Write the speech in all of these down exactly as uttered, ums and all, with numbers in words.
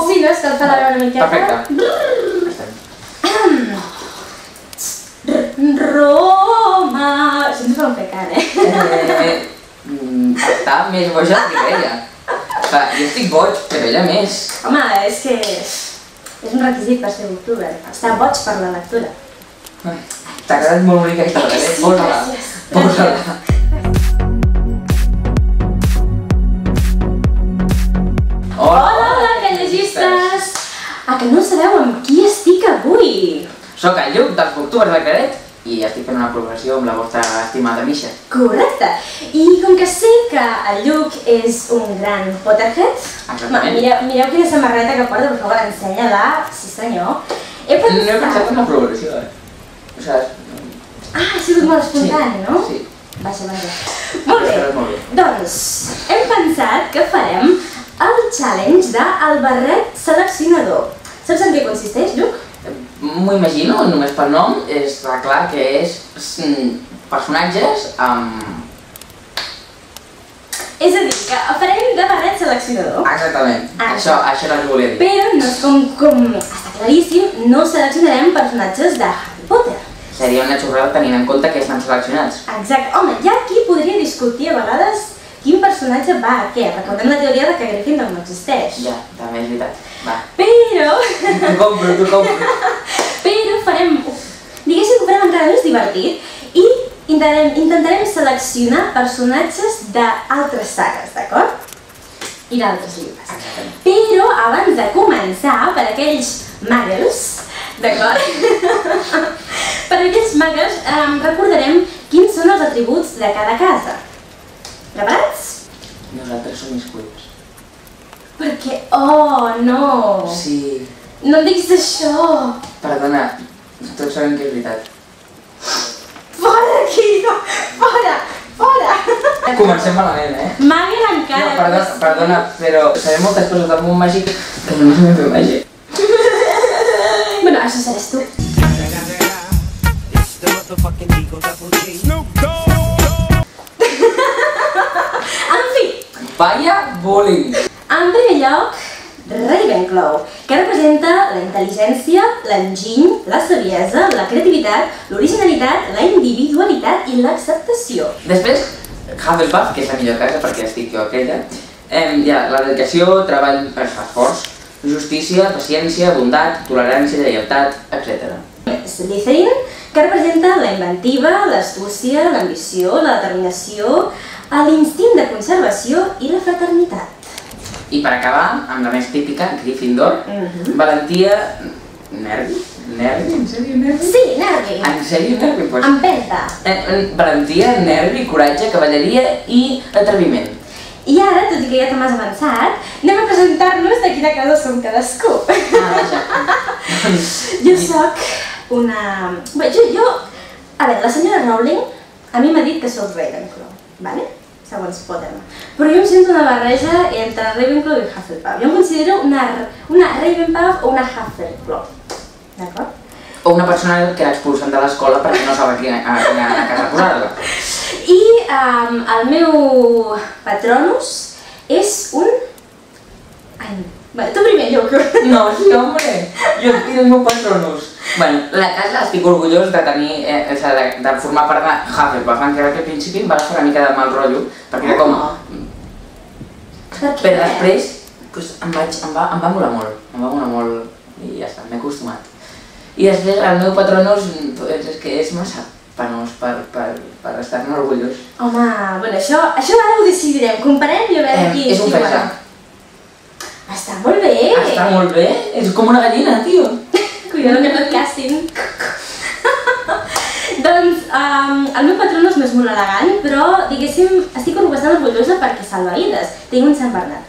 Sí, no? És que et fa la veu una miqueta. Perfecte. Roma... Això ens fa un pecat, eh? Està més boja que ella. Jo estic boig, però ella més. Home, és que és un requisit per ser youtuber. Estar boig per la lectura. T'ha quedat molt bonica aquesta frase, eh? Posa-la. Posa-la. Hola, hola, gallegistes! Ah, que no sabeu amb qui estic avui? Soc el Lluc dels Booktubers de Claret i estic fent una col·laboració amb la vostra estimada Misha. Correcte! I com que sé que el Lluc és un gran Potterhead, mireu, mireu quina samarreta que porta, per favor, ensenya-la, sí senyor. He pensat... No he pensat en la col·laboració, eh? O sigui... Ah, ha sigut molt espontani, no? Sí. Baixa, baixa. Molt bé. Doncs, hem pensat que farem el challenge del barret seleccionador. Saps en què consisteix, Lluc? M'ho imagino, només pel nom, està clar que és personatges amb... És a dir, que farem de barret seleccionador. Exactament, això és el que volia dir. Però no és com, com està claríssim, no seleccionarem personatges de Harry Potter. Seria una xorrada tenint en compte que estan seleccionats. Exacte, home, hi ha qui podria discutir a vegades quin personatge va a què. Recordem la teoria de que Gryffindor no existeix. Ja, també és veritat. Va. Però... T'ho compro, t'ho compro. Però farem... Diguéssim que ho farem encara més divertit i intentarem, intentarem seleccionar personatges d'altres sagues, d'acord? I d'altres llibres. Però abans de començar, per aquells muggles, d'acord? Per aquells muggles eh, recordarem quins són els atributs de cada casa. Preparats? Nosaltres som esculls. Perquè... Oh, no! Sí. No em diguis això! Perdona, tots sabem que és veritat. Fora d'aquí! Fora! Fora! Comencem malament, eh? Muggle encara... No, perdona, perdona, però sabem moltes coses del món màgic que no sabem fer màgia. Bueno, això seràs tu. En fi! Vaya bullying! En primer lloc, Ravenclaw, que representa la intel·ligència, l'enginy, la saviesa, la creativitat, l'originalitat, la individualitat i l'acceptació. Després, Hufflepuff, que és la millor casa perquè estic jo aquella, eh, hi ha la dedicació, treball per esforç, justícia, paciència, bondat, tolerància, lleialtat, etcètera. Slytherin, que representa la inventiva, l'astúcia, l'ambició, la determinació, l'instint de conservació i la fraternitat. I per acabar, amb la més típica, Gryffindor, valentia... Nervi? Nervi? En sèrio, nervi? Sí, nervi. En sèrio, nervi? Empenta. Valentia, nervi, coratge, cavalleria i atreviment. I ara, tot i que ja te m'has avançat, anem a presentar-nos de quina casa som cadascú. Ah, ja. Jo soc una... Bé, jo, jo... A veure, la senyora Rowling a mi m'ha dit que soc Ravenclaw, vale? Segons Potterman. Però jo em sento una barreja entre Ravenclaw i Hufflepuff. Jo em considero una, una Ravenclaw o una Hufflepuff, d'acord? O una persona que l'expulsen de l'escola perquè no sap a quina, a quina casa posar-la. I um, el meu patronus és un... Ai, bueno, tu primer, Lluc. No, sí, home, jo tinc el meu patronus. Bueno, la casa estic orgullós de tenir, eh, de, de formar part de Hufflepuff, encara que al principi em va fer una mica de mal rotllo, perquè era com... Però després pues, em, vaig, em, va, em va molar molt, em va molar molt i ja està, m'he acostumat. I després el meu patronus pues, és que és massa penós per, per, per estar-ne orgullós. Home, bueno, això, això ara ho decidirem, comparem i a veure Eh, qui... és un qui feixà. guanya. Està molt bé! Està molt bé, és com una gallina, tio. Cuidado que no et castin. Doncs um, el meu patronus no és molt elegant, però diguéssim, estic bastant orgullosa perquè salva vides. Tinc un Sant Bernat.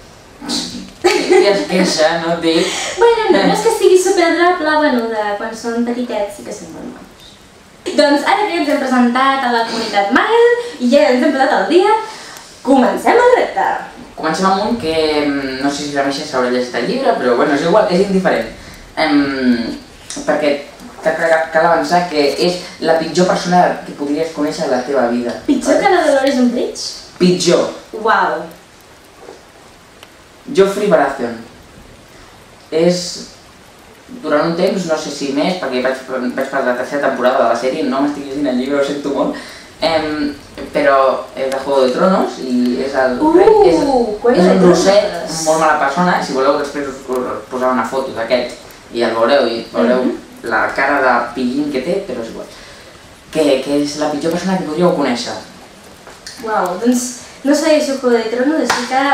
I es queixa, no et dic? Bueno, no, no és que sigui superadorable, bueno, de quan són petitets sí que són molt manos. Doncs ara que ens hem presentat a la comunitat Muggle i ja ens hem posat al dia, comencem el repte. Comencem amb un que no sé si la Misha s'haurà llegit el llibre, però bueno, és igual, és indiferent. Um, perquè cal avançar que és la pitjor persona que podries conèixer a la teva vida. Pitjor que la Dolores Umbridge? Pitjor. Uau. Joffrey Baratheon. és... Durant un temps, no sé si més, perquè vaig, vaig per la tercera temporada de la sèrie, no m'estic llegint el llibre, ho sento molt, eh, però és de Juego de Tronos i és el Uh, rei, és, Juego és de un rosset, Tronos. molt mala persona, si voleu després us, us posaré una foto d'aquest i el veureu i veureu Mhm. la cara de pillín que té, però és igual. Que, que és la pitjor persona que podríeu conèixer. Uau, doncs no segueixo Juego de Tronos, així que...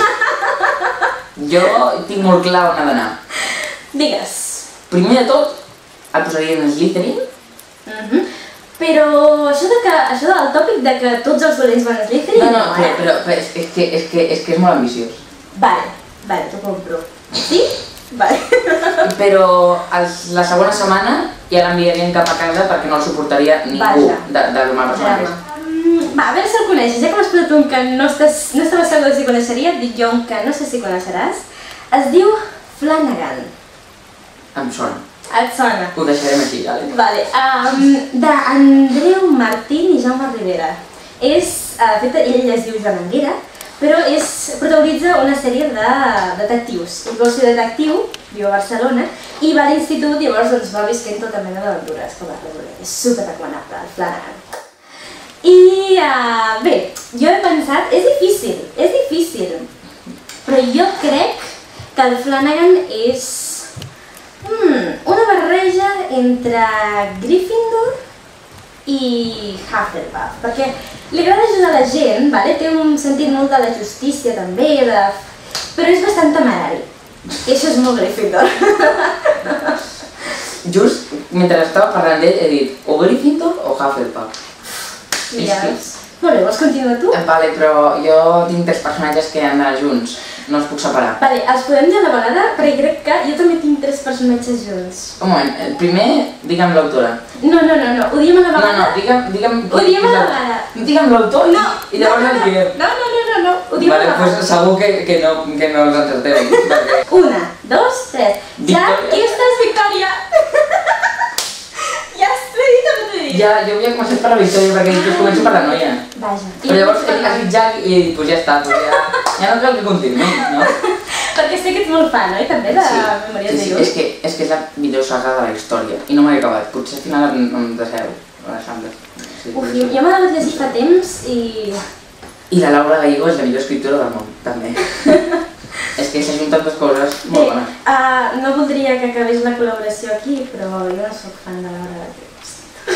Jo tinc molt clar on ha d'anar. Digues. Primer de tot, el posaria en Slytherin. Mhm. Però això, de que, això del tòpic de que tots els dolents van a Slytherin... No, no, però, eh? però, però és, és, que, és, que, és que és molt ambiciós. Vale, vale, t'ho compro. Sí? Vale. Però els, la segona setmana ja l'enviarien cap a casa perquè no el suportaria ningú Vaja. de, de lo mal persona que és. Mm, Va, a veure si el coneixes. Ja que m'has posat un que no, estàs, no estava segur de si coneixeria, et dic jo un que no sé si coneixeràs. Es diu Flanagan. Em sona. Et sona? Ho deixarem així, vale? Vale, um, d'Andreu Martín i Jaume Rivera. És, uh, de fet, ell es diu Joan Anguera, però és, protagonitza una sèrie de detectius. Ell vol ser detectiu, viu a Barcelona, i va a l'institut i llavors doncs, va visquent tota mena d'aventures que va resoler. És super recomanable, el Flanagan. I uh, bé, jo he pensat, és difícil, és difícil, però jo crec que el Flanagan és Hmm, una barreja entre Gryffindor i Hufflepuff, perquè li agrada ajudar la gent, vale? Té un sentit molt de la justícia també, de... però és bastant temerari. I això és molt Gryffindor. Just mentre estava parlant d'ell he dit o Gryffindor o Hufflepuff. Ja. És que- Molt bé, vols continuar tu? Eh, Vale, però jo tinc tres personatges que han d'anar junts, no els puc separar. Vale, els podem dir a la vegada, perquè crec que jo també tinc tres personatges junts. Un moment, el primer, digue'm l'autora. No, no, no, no, ho diem a la No, vegada. no, digue'm... digue'm Ho diem a la vegada. Digue'm l'autor i, No, i llavors no, el no, diem. no, no, no, no, no, ho diem Vale, a la pues vegada. segur que, que, no, que no els encerteu. Perquè... Una, dos, tres. Ja, Victòria. aquí estàs, Victòria! Ja t'he dit o no t'he dit? Ja, jo havia començat per la Victòria perquè he dit que començo per la noia. Vaja. Però llavors he dit Jack i he dit, pues ja està, pues ja, ja no cal que continuï, no? Perquè sé que ets molt fan, oi? També de Memòries sí, sí, de és que, és que és la millor saga de la història i no m'he acabat, potser al final em, em deseu, Alexander. Sí, Uf, sí. jo, jo me la vaig llegir fa temps i... I la Laura Gallego és la millor escriptora del món, també. És que s'ajunten tantes coses Bé, molt bones. uh, no voldria que acabés la col·laboració aquí, però jo no sóc fan de l'obra de temps.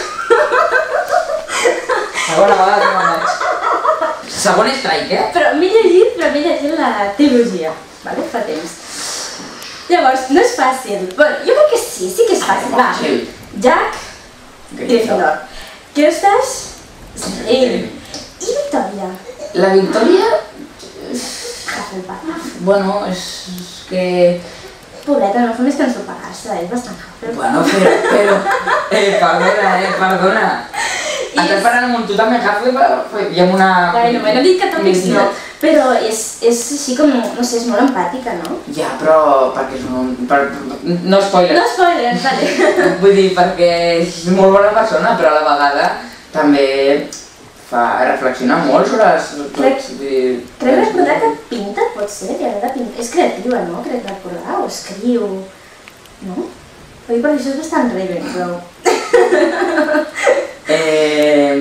Segona vegada que me'n vaig. Segon strike, eh? Però m'he llegit, però m'he llegit la trilogia, vale? Fa temps. Llavors, no és fàcil. Bueno, jo crec que sí, sí que és fàcil. Va, Sí. Jack, Gryffindor. Kerstas, Slytherin. I Victòria. La Victòria, Hufflepuff. bueno, és que... Pobreta, no fa més que ensopegar-se, és bastant Hufflepuff. Bueno, però, però... Eh, perdona, eh, perdona. Estàs parlant amb un tu també Hufflepuff i amb una... Bueno, me n'he dit que tòpics no, Mira. però és, és així com, no sé, és molt empàtica, no? Ja, però perquè és un... Per, no spoiler. No spoilers, vale. Vull dir, perquè és molt bona persona, però a la vegada també fa reflexionar molt sobre les... Crec- vull dir, Crec recordar que pinta, pot ser, li agrada pintar. És creativa, no? Crec recordar, o escriu... No? Oi, perquè això és bastant Raven, però... Eh,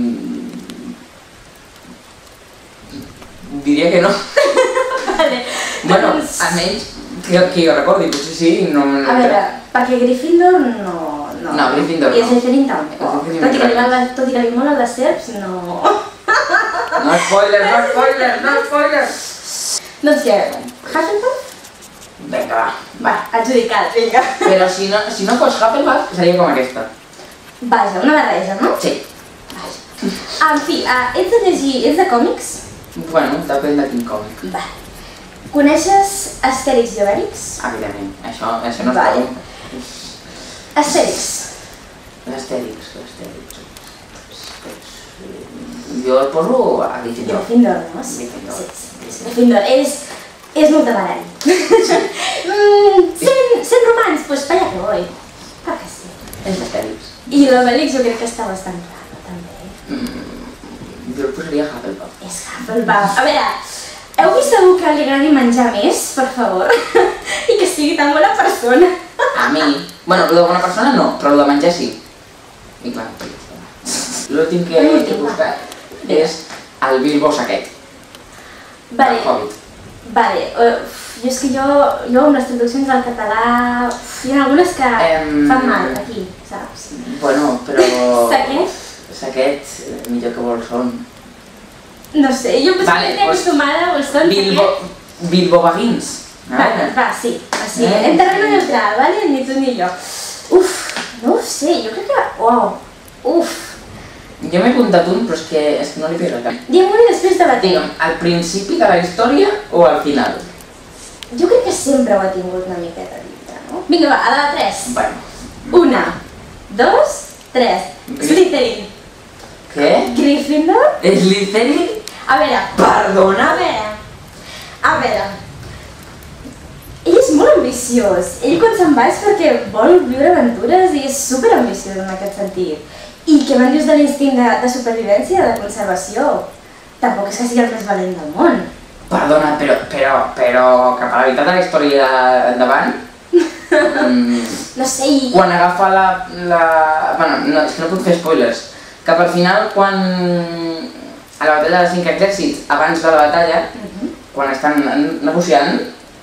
diria que no. Vale, Bueno, doncs... almenys que, que jo recordi, potser sí, no... A veure, perquè Gryffindor no... No, No, Gryffindor I no. Slytherin tampoc. Slytherin Tot i que li no. va- tot i que li molen les serps, no... No spoiler, no spoiler, no spoiler! Doncs què? Hufflepuff? Vinga, va. Va, adjudicat, vinga. Però si no, si no fos Hufflepuff, seria com aquesta. Vaja, una barreja, no? Sí. En fi, uh, ets de llegir, ets de còmics? Bueno, depèn de quin còmic. Va. Coneixes Astèrix i Obèlix? Evidentment, això, això no Vale. és prou. Astèrix. L'Astèrix, l'Astèrix. Jo el poso a Gryffindor. Gryffindor, no? Sí, Gryffindor. sí, sí, sí. Gryffindor. És, és molt temerari. mm, sent, sent romans, doncs per allà que vull. Perquè sí. És l'Astèrix. I l'Obèlix jo crec que està bastant raro, també. Mm, jo el posaria Hufflepuff. És Hufflepuff. A veure, heu vist algú que li agradi menjar més, per favor? I que sigui tan bona persona. A mi... Bueno, el de bona persona no, però el de menjar sí. I clar, l'últim que he buscat és el Bilbo Saquet. Vale. El Hobbit. Vale, jo és que jo, jo amb les traduccions al català, hi ha algunes que Em... fan mal, aquí, saps? Bueno, però... Saquet? Saquet, millor que Bolson. No sé, jo potser Vale, estic pues, acostumada a Bolson, Bilbo... Bilbo Baggins. Va, va, sí, així, Eh, en terreno sí. neutral, vale? Ni tu ni jo. Uf, no ho sé, jo crec que... Uau, uf. Jo m'he apuntat un, però és que, és que no li pega cap. Diguem-ho i després debatem. Digue'm, al principi de la història o al final? Jo crec que sempre ho ha tingut una miqueta dintre, no? Vinga, va, a la tres. Bueno. Una, dos, tres. Slytherin. Què? Gryffindor? Slytherin? A veure, Perdona? a veure, a veure. Ell és molt ambiciós. Ell quan se'n va és perquè vol viure aventures i és superambiciós en aquest sentit. I què me'n dius de l'instint de, de supervivència, de conservació? Tampoc és que sigui el més valent del món. Perdona, però, però, però cap a la veritat de la història endavant... mm, No sé, i... quan agafa la, la... Bueno, no, és que no puc fer spoilers. Cap al final, quan... A la batalla dels cinc exèrcits, abans de la batalla, Mhm. quan estan negociant,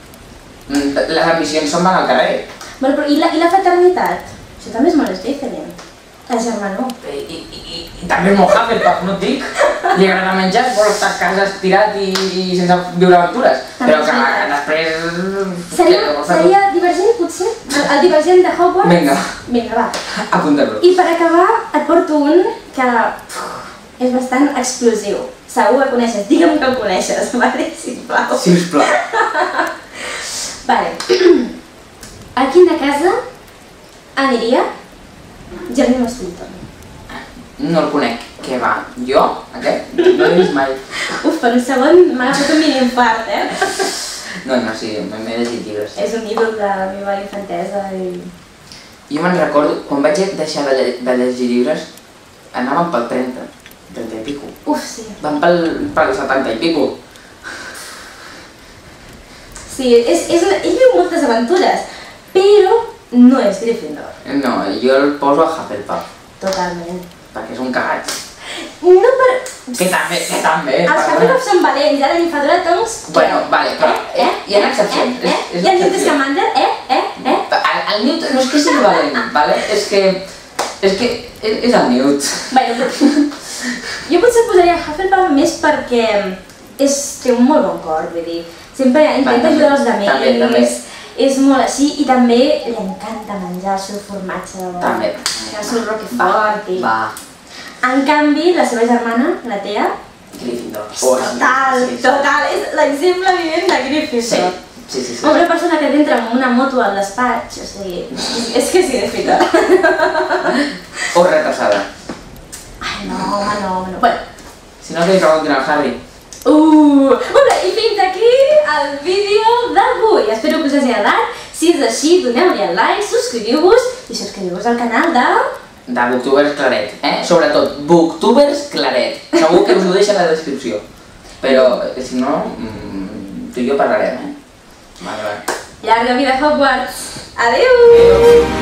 les ambicions se'n van al carrer. Bueno, però i la, i la fraternitat? Això també és molt Slytherin. La germanor. I, i, i, i també és molt Hufflepuff, no et dic? Li agrada menjar, vol estar a casa estirat i, i sense viure aventures. També Però que és veritat. després... Seria, seria divergent, potser? El, el divergent de Hogwarts? Vinga. Vinga, va. Apunta-lo. I per acabar, et porto un que uf, és bastant explosiu. Segur que coneixes. Digue'm que el coneixes, vale? Sisplau. Sisplau. Vale. A quina casa aniria Jeremy Stilton? No el conec. Què va? Jo? Aquest? No l'he vist mai. Uf, per un segon m'ha agafat un mini infart, eh? No, no, sí, m'he llegit llibres. És un ídol de la meva infantesa i... Jo me'n recordo, quan vaig deixar de, lle de llegir llibres, anàvem pel trenta, trenta i pico. Uf, sí. Vam pel, pel setanta i pico. Sí, és, és una... ell viu moltes aventures, però no és Gryffindor. No, jo el poso a Hufflepuff, Totalment. perquè és un cagat. No per... Que també, que també. Els perdona. Hufflepuff són valents, ara l'infadora Tonks... Bueno, vale, però Eh? hi ha excepcions. Eh? És- és I el Newt excepció. Scamander? Eh? Eh? Eh? El, el Newt no és que sigui valent, vale? És que... És que és, és el Newt. Bueno, però... Jo potser posaria Hufflepuff més perquè és, té un molt bon cor, vull dir, sempre intenta també, ajudar els també, també. altres, és molt així i també li encanta menjar el seu formatge de bo, També. el seu roquefort i... Va. En canvi, la seva germana, la Thea, Gryffindor. és total, sí, sí. total, és l'exemple vivent de Sí, Gryffindor. sí, sí. sí. Una persona que t'entra amb una moto al despatx, o sigui, és que sí, de fita. O retrasada. Ai, no, home, no, home, no. Bueno, Si no, que li preguntin al Harry. Uh, molt bé, i fins aquí el vídeo d'avui. Espero que us hagi agradat. Si és així, doneu-li al like, subscriviu-vos i subscriviu-vos al canal de... De Booktubers Claret, eh? Sobretot, Booktubers Claret. Segur que us ho deixa a la descripció. Però, eh, si no, mmm, tu i jo parlarem, eh? Vale, vale. Llarga vida Hogwarts! Adéu! Adéu.